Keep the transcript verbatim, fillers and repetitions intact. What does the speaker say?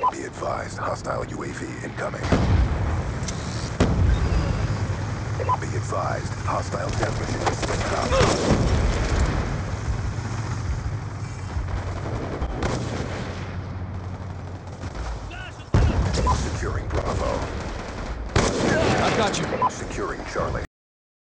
Be advised, hostile U A V incoming. Be advised, hostile death machine spinning up. Securing Bravo. I've got you. Securing Charlie.